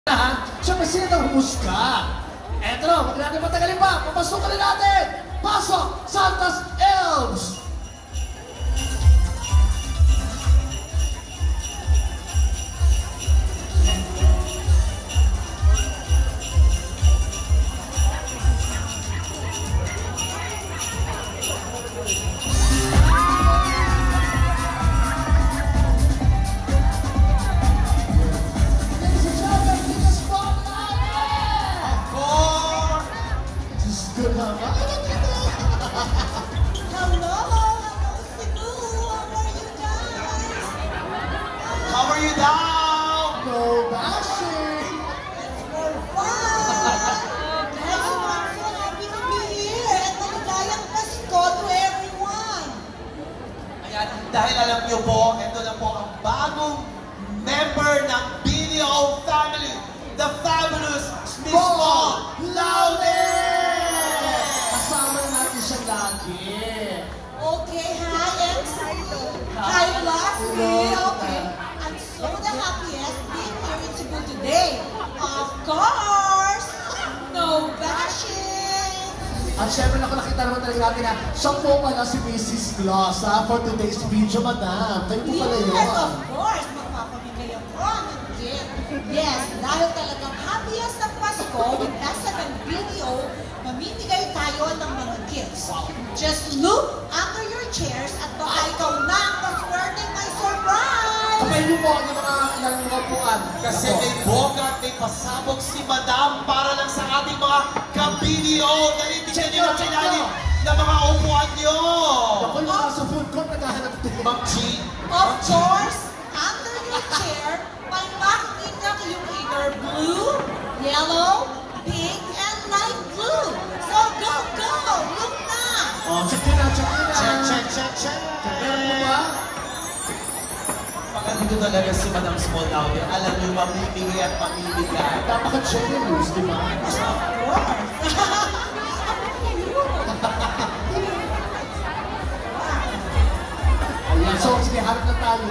Siyempre sila ng humusga. Eto na, huwag natin matagalin pa. Papasukan na natin. Pasok, Santas Elves! How are you down? No bashing! For fun! Guys, I'm so happy to be here at maligayang Pasko to everyone! Ayan, dahil alam niyo po, ito na po ang bagong member ng BDO family, the fabulous Miss Paul Laude! Kasama natin siya lagi. Okay, hi, MC! Hi, Lassie! Okay, I'm so the happiest being here in Cebu today. Of course! No bashing! At syempre nakita naman talaga natin na siya po pala si Mrs. Gloss for today's video, madam. Kayo po pala yun. Yes, of course! Magpapamigay ako ng gift. Yes, dahil talagang happiest ng Pasko with SM and BDO, mamimigay tayo ng mga gifts. Just look under your chairs at baka ikaw na ang paswerte may surprise! Kapay niyo po yung mga ilang mga upuan. Kasi may boga at may pasabog si Madam para lang sa ating mga ka-BDO. Nalibigyan niyo ng kinalim ng mga upuan niyo. Ako yung nasa food court naghahanap din. Ma'am G. Of course, under your chair, may makikita yung either blue, yellow, pink, and light blue. So go, go! Look na! Oh, check yun na, check yun na. Check. Meron mo ba? Pag andito talaga si Madam Small Laude, alam niyo mamimigay at mamimigay. Napaka-generous, di ba? Of course! Ayan, so sige, harap na tayo.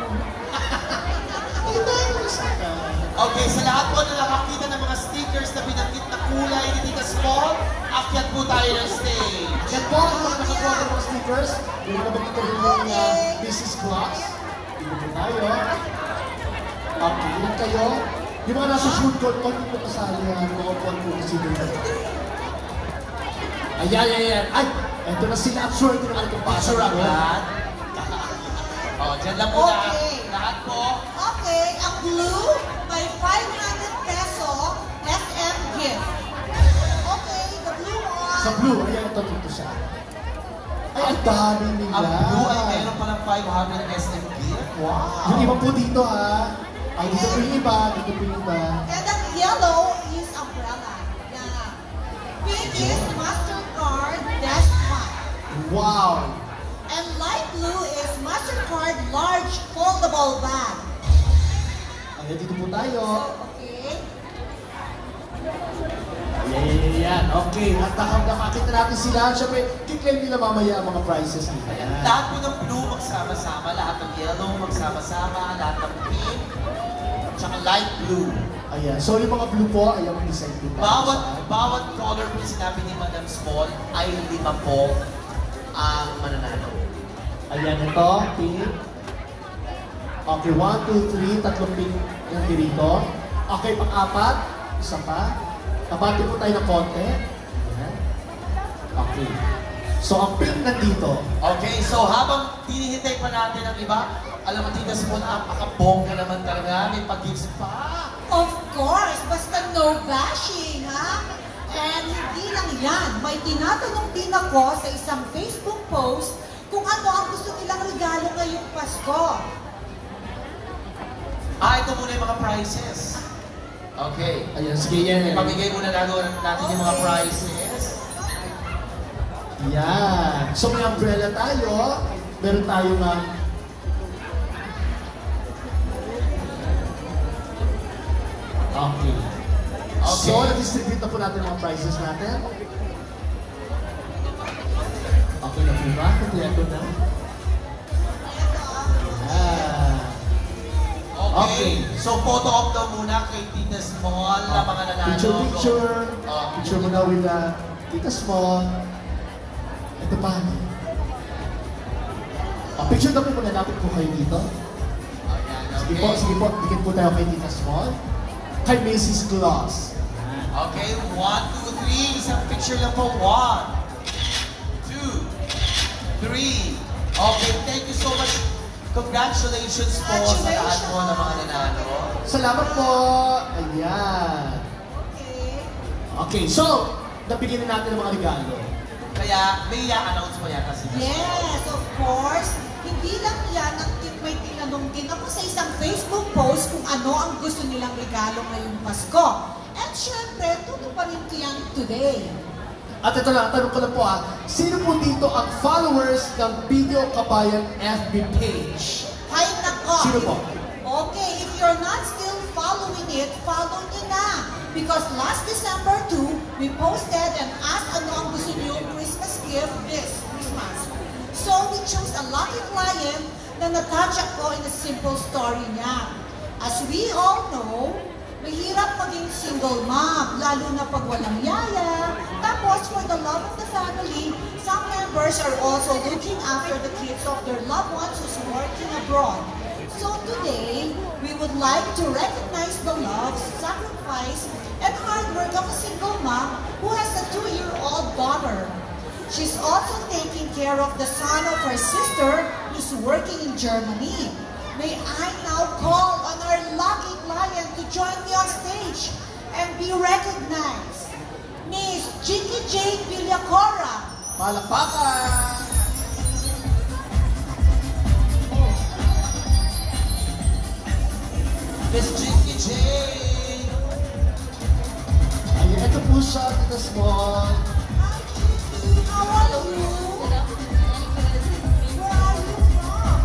Okay, sa lahat po na nakakita ng mga stickers na binanggit na kulay ni Tita Small, akyat po tayo ng stage. Yan po ang mga nakakuha ng mga stickers. Yung mga bakit rin yung Mrs. Claus. Dito po tayo. Okay, ilan kayo? Yung mga nasa food court po, hindi po kasali yan. Mga upuan po kasi dito. Ayan. Ay, eto na sila at swerte ng ating pasok. Picture agad. Dyan lang po lahat po. Okay, ang blue, may 500 peso SM gift. Okay, the blue one. Sa blue, ayan, ito dito siya. Ay, ang dami nila. Ang blue ay meron palang 500 SM gift. Wow! Yung iba po dito, ha? Ay, dito po yung iba, dito po yung iba. And ang yellow is umbrella. Yeah. Pink is MasterCard Dash Pack. Wow! And light blue is MasterCard Large Foldable Bag. Ayan, dito po tayo. Okay. Ayan. Okay, at nakakita natin sila. Siyempre, kiklaim nila mamaya ang mga prizes nila. Ayan. Lahat po ng blue magsama-sama, lahat ng yellow magsama-sama, lahat ng pink, tsaka light blue. Ayan, so yung mga blue po, ayan ang design po. Bawat color po sinabi ni Madam Small ay 5 po ang mananalo. Ayan, ito, pink. Okay, 1, 2, 3, tatlong pink yung dito. Okay, pang-apat, isa pa. Tabati po tayo ng konti. Ayan. Okay. So, ang pink nandito. Okay, so habang hinihintay pa natin ang iba, alam mo, Tita Small, napaka-bongga naman talaga. May pag-gifts pa. Of course, basta no bashing, ha? And hindi lang yan, may tinatanong din ako sa isang Facebook post kung ano ang gusto nilang regalo ngayong Pasko. Ito muna yung mga prizes. Okay. Ayan, sige yan. Pamigay muna natin yung mga prizes. Yan. So, may umbrella tayo. Meron tayo nga. Okay. So, na-distribute na po natin ang mga prizes natin. Okay na po ba? Kompleto na? Okay. So, photo op daw muna kay Tita Small na mga nanalo. Picture. Picture mo na with Tita Small. Ito pa. Picture daw po muna natin po kayo dito. Okay. Sige po. Dikit po tayo kay Tita Small. Kay Mrs. Claus. Okay, 1, 2, 3. Isang picture lang po. 1, 2, 3. Okay, thank you so much. Congratulations po sa lahat mo ng mga nanalo. Salamat po. Ayan. Okay, so, nabigyan na natin ng mga regalo. Kaya, may i-announce mo yata si Tita Small. Yes, of course. Hindi lang yan ang may tinanong din ako sa isang Facebook post kung ano ang gusto nilang regalo ngayong Pasko. At syempre, tuto pa rin ko yan today. At ito lang, tanong ko lang po sino po dito ang followers ng Video Kabayan FB page? Hay nako! Sino po? Okay, if you're not still following it, follow nyo na. Because last December 2, we posted and asked ano ang gusto nyo Christmas gift this Christmas. So we chose a lucky client na natouch ako in a simple story niya. As we all know, mahirap maging single mom, lalo na pag walang yaya. Tapos, for the love of the family, some members are also looking after the kids of their loved ones who's working abroad. So today, we would like to recognize the love, sacrifice, and hard work of a single mom who has a 2-year-old daughter. She's also taking care of the son of her sister who's working in Germany. May I now call on our lucky client to join me on stage and be recognized. Miss Jinky Jane Villacora. Palakpakan! Miss Jinky Jane! Ayan, ito po siya, Tita Small. Hi, Jinky. How are you? Where are you from?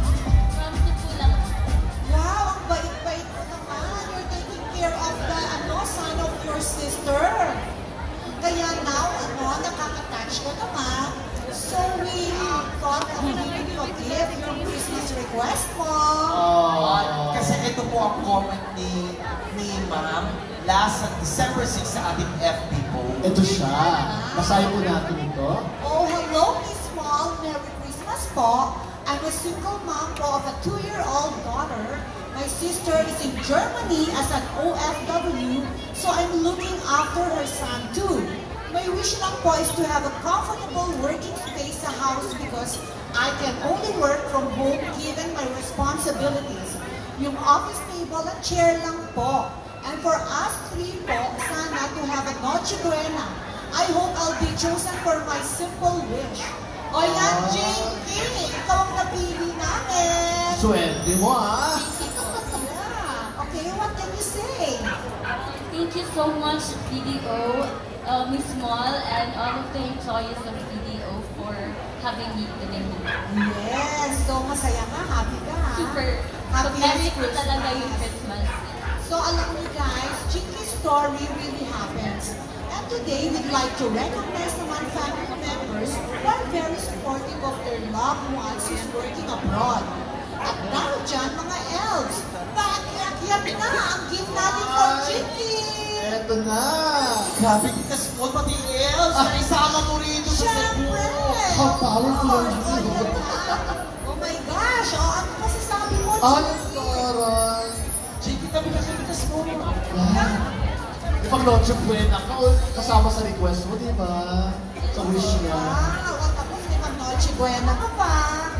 Wow, ang bait-bait mo naman. You're taking care of the son of your sister. Kaya now, nakaka-touch ko naman. So we thought of giving you a gift, your Christmas request mo. Kasi ito po ang comment ni Ma'am last December 6 sa ating FB post. Ito siya. Basahin po natin ito. Oh, hello, Miss Small. Merry Christmas po. I'm a single mom po of a 2-year-old daughter. My sister is in Germany as an OFW, so I'm looking after her son too. My wish lang po is to have a comfortable working space sa house because I can only work from home given my responsibilities. Yung office table at chair lang po. And for us 3 po, sana to have a Noche Buena. I hope I'll be chosen for my simple wish. O yan, Jinky! Ikaw ang napili namin! Swerte mo Yeah. Okay, what can you say? Thank you so much, BDO, Miss Small, and all of the employees of BDO for having me today. Yes, so masaya ka, happy ka ha? Super. Happy Happy ko Christmas. talaga yung Christmas. So alam niyo guys, Jinky's story really happens. And today, we'd like to recognize naman family members who are very supportive of their loved ones who's working abroad. At dahil dyan, mga elves, paakyat na ang gift natin for Jinky! Eto na. Grabe, Tita Small, pati else. Isama mo rito sa Siyempre! Cebu. How powerful are Oh, you? yan na. Oh my gosh! Oh, ano masasabi mo, Ang Jinky? taray. Jinky, tabi ka sa Tita Small. Pag Noche Buena ka, kasama sa request mo, di ba? Sa wish niya. Wow! At tapos may mag-Noche Buena ka pa.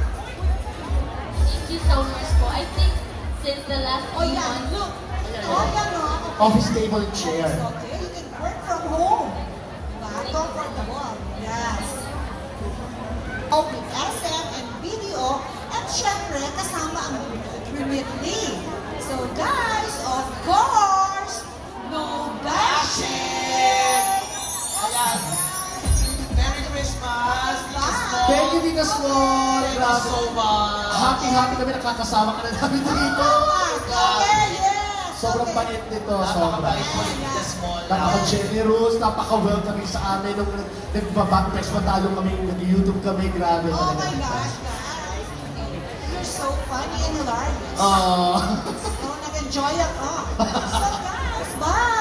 Thank you so much po. I think since the last Oh, few yan. months, Look. Oh, yan o. Office table and chair. Okay, you can work from home. Diba? Comfortable. Yes. Oh, with SM and BDO, at syempre, kasama ang Remitly. So guys, of course, no bashing! Ayan. Merry Christmas, Tita Small. Thank you, Tita Small. Thank you Grabe. so much. Happy kami nakakasama ka na namin dito. Okay, yes! Sobrang Okay. bait nito. Sobrang. Napakabait po ni Tita Small. Napaka-generous, napaka-welcoming sa amin. Nung nagbabackpacks matalo kami, nag-YouTube kami, grabe. Oh talaga. my gosh, guys. You're so funny and hilarious. Ah. So, mag-enjoy ako. So guys, bye!